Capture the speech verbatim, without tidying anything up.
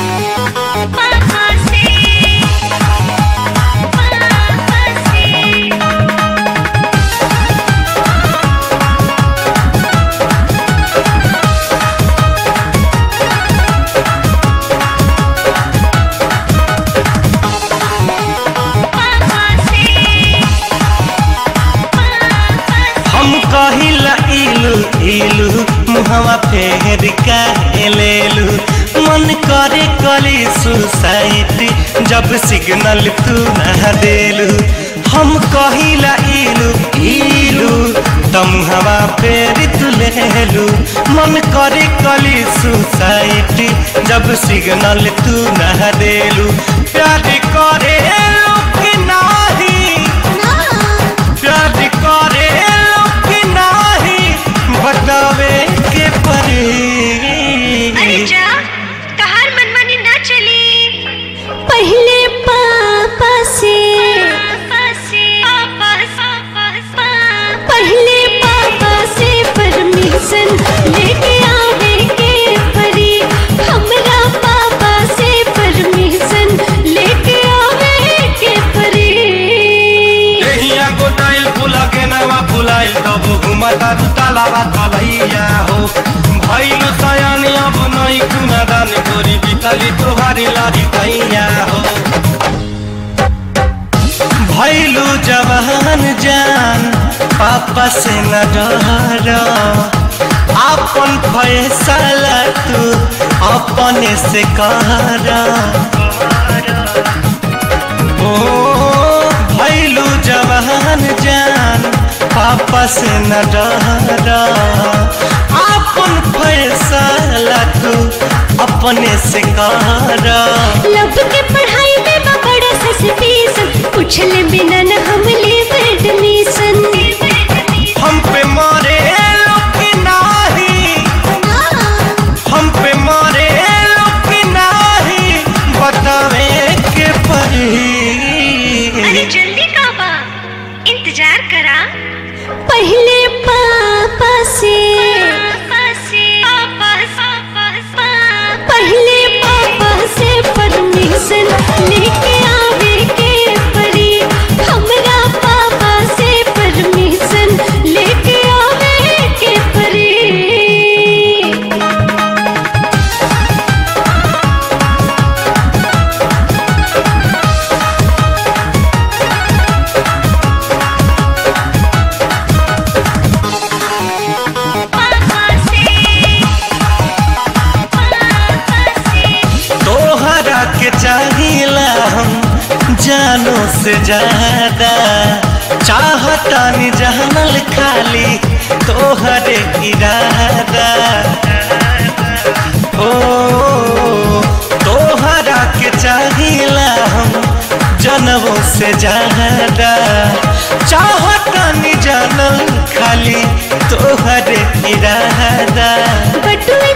इलू मुहवा फेर का लेलू मन करे कली सुसाइटी जब सिग्नल तू ना देलू हम कहिला इलू इलू तम हवा फेर तू लेलू मन करे कली सुसाइटी जब सिग्नल तू ना देलू प्यार करे लोग नाही प्यार करे बतावे के परे अरे जा तहार मनमानी ना चली पहले पापा से पहले पापा से परमिशन लेके आवे के परी हमरा पापा से परमिशन लेके आवे के परी एहिया गोटाइल फुला के नवा फुलाइल तब घुमता तालाबा तलैया हो भइलु सयानी अब नहीं कुना दान गोरी बितली तोहारी लारी कैया हो भइलु जवान जान पापा से न डर अपन फैसला तू अपने से कर ओ भइलु जवान जान पापा से न डर अपन फैसला तू अपने से कर लब के पढ़ाई में बड़ा सस्पेंस पूछले बिना न हम लेव एडमिशन हम पे मारे लोग नाही हम पे मारे लोग नाही बतावे के परी अरे जल्दी काबा इंतजार करा पहले पापा से पहले पापा से परमिशन लेके आवे के परी हमरा पापा से परमिशन लेके आवे के परी चाहिला हम जानो से ज्यादा चाहता नहीं जानल खाली तोहरे इरादा ओ तोहरा के चाहिला हम जनवो से ज्यादा चाहता नहीं जानल खाली तोहरे इरादा बटुआ